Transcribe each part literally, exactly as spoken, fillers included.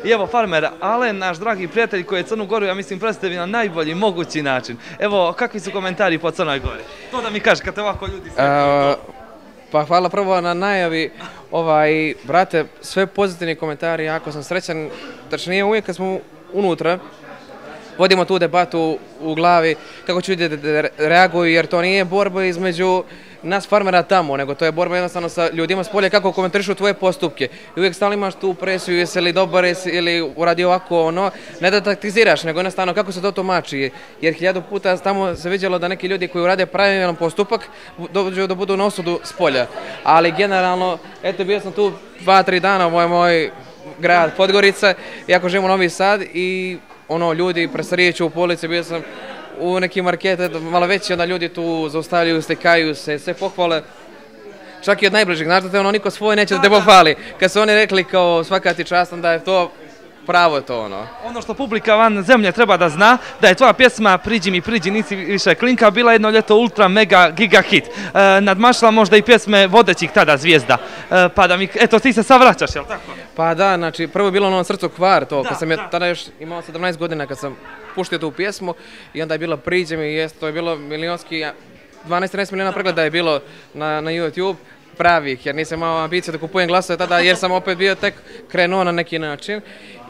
I evo farmer Alen, naš dragi prijatelj koji je Crnu Goru, ja mislim, predstavio na najbolji mogući način. Evo, kakvi su komentari po Crnoj Gori? To da mi kažeš kad te ovako ljudi sve... Pa hvala prvo na najavi, ovaj, brate, sve pozitivni komentari, jako sam srećan, tačnije uvijek kad smo unutra, vodimo tu debatu u glavi kako će ljudi da reaguju, jer to nije borba između nas farmera tamo, nego to je borba jednostavno sa ljudima s polja kako komentarišu tvoje postupke. I uvijek stalno imaš tu presiju, jesi li dobar, jesi ili uradi ovako, ono, ne da taktiziraš, nego jednostavno kako se to tumači. Jer hiljadu puta tamo se vidjelo da neki ljudi koji urade pravilan postupak dođu da budu na osudu s polja. Ali generalno, eto, bio sam tu dva, tri dana u moj, moj grad Podgorica, iako živim u Novi Sad i ono, ljudi presarijeću u polici, bio sam u nekim markete, malo veći, onda ljudi tu zaustavljaju, slikaju se, sve pohvale. Čak i od najbližih, znaš da te ono niko svoj neće da te pohvali. Kad su oni rekli kao svaka ti čast, onda je to pravo to ono. Ono što publika van zemlje treba da zna, da je tvoja pjesma Priđi mi, priđi, nisi više klinka bila jedno ljeto ultra mega giga hit. E, nadmašila možda i pjesme vodećih tada zvijezda. E, pa da mi, eto ti se sad vraćaš, jel tako? Pa da, znači prvo je bilo ono Srcu kvar to, kad sam ja tada još imao sedamnaest godina kad sam puštio tu pjesmu i onda je bilo Priđi mi, jest, to je bilo milionski, dvanaest trinaest milijuna pregleda je bilo na, na YouTube. Pravih, jer nisam imao ambicije da kupujem glasove tada, jer sam opet bio tek krenuo na neki način.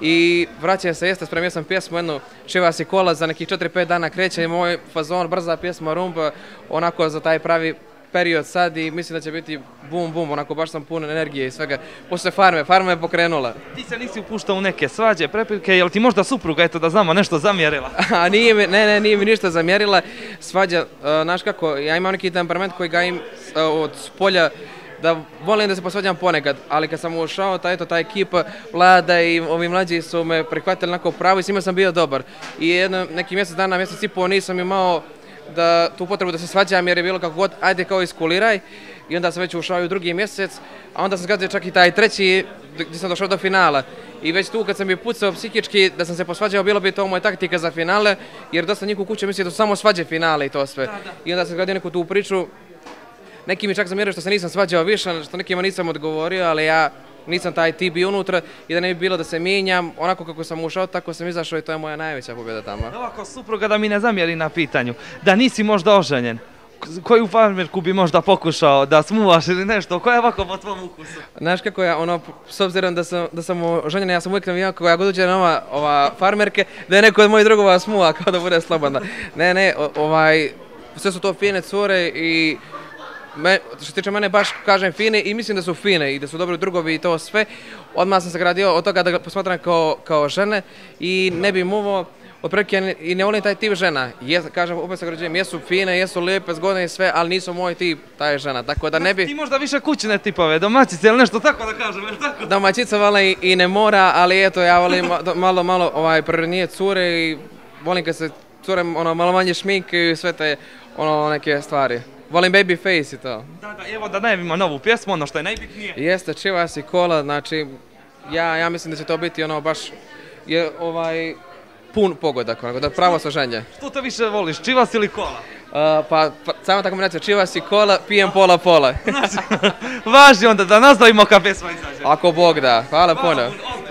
I vraćam se, jeste, spremio sam pjesmu, jednu Šiva si kola, za nekih četiri pet dana kreće i moj fazon, brza pjesma, rumba, onako za taj pravi period sad i mislim da će biti bum bum, onako baš sam pun energije i svega. Poslije farme, farma je pokrenula. Ti se nisi upuštao u neke svađe, prepirke, jel ti možda supruga, eto da znamo, nešto zamjerila? A nije mi, ne, ne, nije mi ništa zamjerila. Svađa, znaš kako, ja imam neki temperament koji ga im od polja, da volim da se posvađam ponekad, ali kad sam ušao, ta, eto, ta ekipa, Vlada i ovi mlađi su me prihvatili onako pravo i s njima sam bio dobar. I jedno, neki mjesec dana, mjesec i pol nisam imao da, tu potrebu da se svađam jer je bilo kako god, ajde kao iskuliraj. I onda sam već ušao i u drugi mjesec, a onda sam zgazio čak i taj treći gdje sam došao do finala. I već tu kad sam bi pucao psihički da sam se posvađao, bilo bi to moja taktika za finale, jer dosta njih u kući misli da su samo svađe finale i to sve. Da, da. I onda sam zgadio neku tu priču. Neki mi čak zamjeraju što se nisam svađao više, što nekima nisam odgovorio, ali ja nisam taj tip bio unutra i da ne bi bilo da se mijenjam, onako kako sam ušao, tako sam izašao i to je moja najveća pobjeda tamo. Ovako, supruga da mi ne zamjeri na pitanju, da nisi možda oženjen, koju farmerku bi možda pokušao da smuvaš ili nešto, koja je ovako po tvom ukusu? Znaš kako ja, ono, s obzirom da sam, da sam oženjen, ja sam uvijek navijao kako ja god uđe na ova, ova farmerke, da je neko od mojih drugova smuva, kao da bude slobodna. Ne, ne, ovaj, sve su to fine cure i Me, što se tiče mene baš kažem fine i mislim da su fine i da su dobri drugovi i to sve. Odmah sam se gradio od toga da ga posmatram kao, kao žene i ne bi muvo otprilike i ne volim taj tip žena. Jes, kažem, opet se građujem, jesu fine, jesu lijepe, zgodne i sve, ali nisu moj tip, taj žena, tako da ne bi... Ti možda više kućne tipove, domaćice ili nešto tako da kažem, ili tako? Domaćica vala i, i ne mora, ali eto, ja volim malo, malo ovaj, prirodnije cure i volim kad se cure ono, malo manje šminke i sve te ono, neke stvari. Volim baby face i to. Da, da, evo da najavimo novu pjesmu, ono što je najbitnije. Jeste, Čiva si kola, znači, ja, ja mislim da će to biti ono baš, je ovaj, pun pogodak, onako, da pravo složenje. Što to više voliš, čivas ili kola? Uh, pa, pa, samo tako mi reći, čivas i kola, pijem pola pola. Znači, važi onda da nastavimo kad pjesma izađe. Ako Bog da, hvala puno.